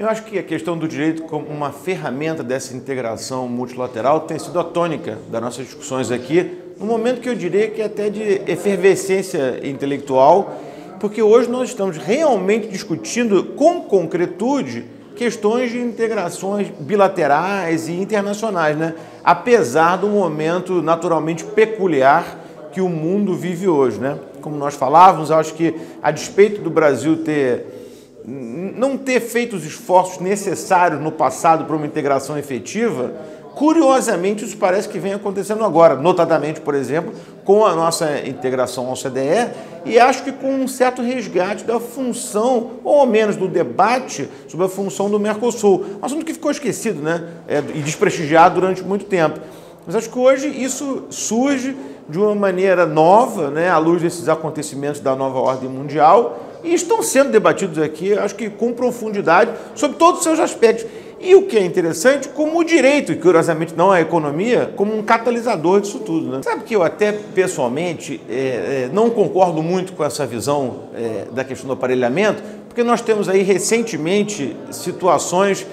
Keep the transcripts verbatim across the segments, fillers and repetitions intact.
Eu acho que a questão do direito como uma ferramenta dessa integração multilateral tem sido a tônica das nossas discussões aqui, num momento que eu diria que é até de efervescência intelectual, porque hoje nós estamos realmente discutindo com concretude questões de integrações bilaterais e internacionais, né? Apesar do momento naturalmente peculiar que o mundo vive hoje, né? Como nós falávamos, acho que a despeito do Brasil ter não ter feito os esforços necessários no passado para uma integração efetiva, curiosamente isso parece que vem acontecendo agora, notadamente, por exemplo, com a nossa integração ao O C D E, e acho que com um certo resgate da função, ou ao menos do debate sobre a função do Mercosul. Um assunto que ficou esquecido, né? É, e desprestigiado durante muito tempo. Mas acho que hoje isso surge de uma maneira nova, né, à luz desses acontecimentos da nova ordem mundial, e estão sendo debatidos aqui, acho que com profundidade, sobre todos os seus aspectos. E o que é interessante, como o direito, e curiosamente não a economia, como um catalisador disso tudo, né? Sabe que eu até, pessoalmente, é, é, não concordo muito com essa visão é, da questão do aparelhamento, porque nós temos aí recentemente situações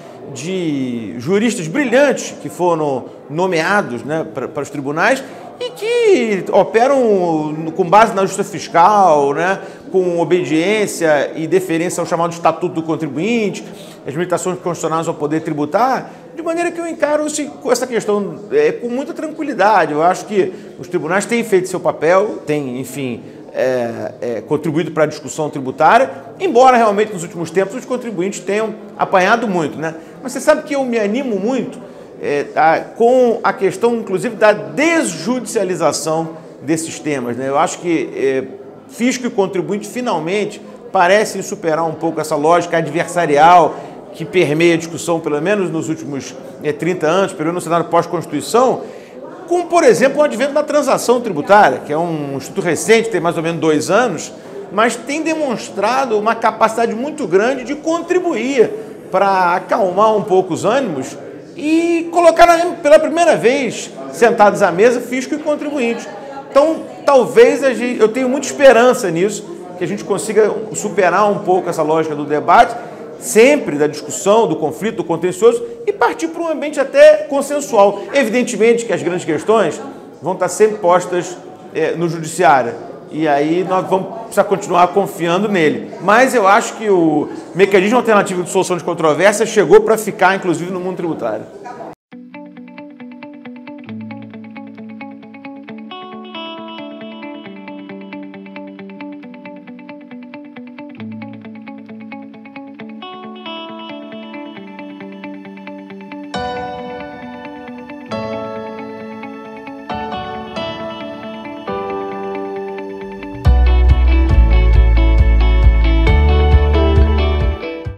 de juristas brilhantes que foram nomeados, né, para, para os tribunais e que operam com base na justiça fiscal, né, com obediência e deferência ao chamado Estatuto do Contribuinte, as limitações constitucionais ao poder tributar, de maneira que eu encaro essa questão é, com muita tranquilidade. Eu acho que os tribunais têm feito seu papel, têm, enfim, É, é, contribuído para a discussão tributária, embora realmente nos últimos tempos os contribuintes tenham apanhado muito, né? Mas você sabe que eu me animo muito é, a, com a questão, inclusive, da desjudicialização desses temas, né? Eu acho que é, fisco e contribuinte finalmente parecem superar um pouco essa lógica adversarial que permeia a discussão, pelo menos nos últimos é, trinta anos, pelo menos no cenário pós-Constituição, como, por exemplo, o advento da transação tributária, que é um instituto recente, tem mais ou menos dois anos, mas tem demonstrado uma capacidade muito grande de contribuir para acalmar um pouco os ânimos e colocar pela primeira vez sentados à mesa fisco e contribuinte. Então, talvez a gente, eu tenho muita esperança nisso, que a gente consiga superar um pouco essa lógica do debate, sempre da discussão, do conflito, do contencioso, e partir para um ambiente até consensual. Evidentemente que as grandes questões vão estar sempre postas é, no judiciário, e aí nós vamos precisar continuar confiando nele. Mas eu acho que o mecanismo alternativo de solução de controvérsia chegou para ficar, inclusive, no mundo tributário.